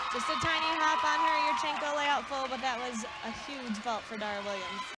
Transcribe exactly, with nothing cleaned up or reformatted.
Just a tiny hop on her Yurchenko layout full, but that was a huge vault for Dara Williams.